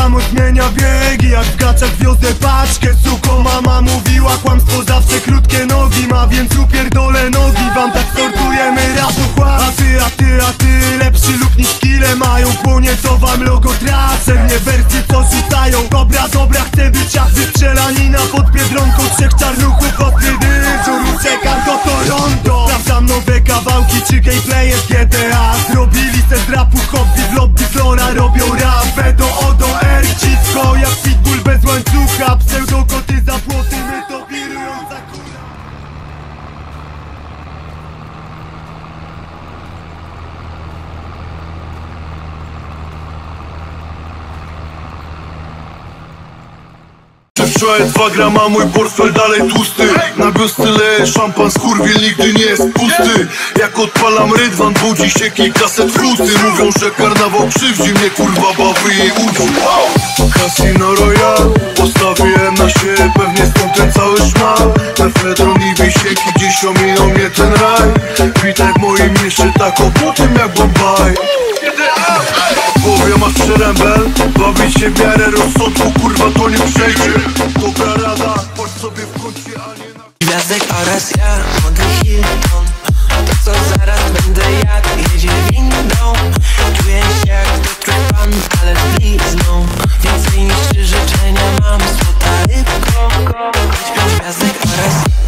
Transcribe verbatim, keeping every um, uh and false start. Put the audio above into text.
samo zmienia biegi. Jak w gaciach wiozę paczkę, suko. Mama mówiła, kłamstwo zawsze krótkie nogi ma, więc upierdolę nogi. Wam tak sortujemy rapu chłap. A ty, a ty, a ty lepszy lub niż kile mają. Płonie to wam logo tracę, mnie wersy co rzucają. Dobra, dobra, chcę być jak wystrzelanina pod Biedronką. Trzech czarnuchów od dyżur, uciekam do Toronto. Sprawdzam nowe kawałki czy gameplay jest G T A. Zrobili se z rapu hobby, w lobby flora robią rap. B do O do R, dziwko jak pitbull bez łańcucha. Pseudokoty za płoty, my to wirując za kurwa. Wczoraj dwa grama, mój portfel dalej tłusty. Na biosty leje szampan, skurwiel nigdy nie jest pusty. Jak odpalam rydwan, budzi się kilkaset flusy. Mówią, że karnawał krzywdzi mnie, kurwa bawy jej uczy. Casino Royale, postawiłem na siebie, pewnie stąd ten cały szmal. Mefedron i wisieki, dziś ominął mnie ten raj. Witaj w moim mieście, tak o po tym jak Bombaj. W głowie masz przerębel, bawić się w miarę rozsądku, kurwa to nie przejdzie. Dobra rada, chodź sobie w kącie, a nie na... Gwiazdek oraz ja, młody Hilton. To co zaraz będę jadł, jedzie windą. Czuję się jak Piotr Pan, ale z blizną. Więcej niż trzy życzenia mam, złota rybko. Śpią gwiazdek oraz ja.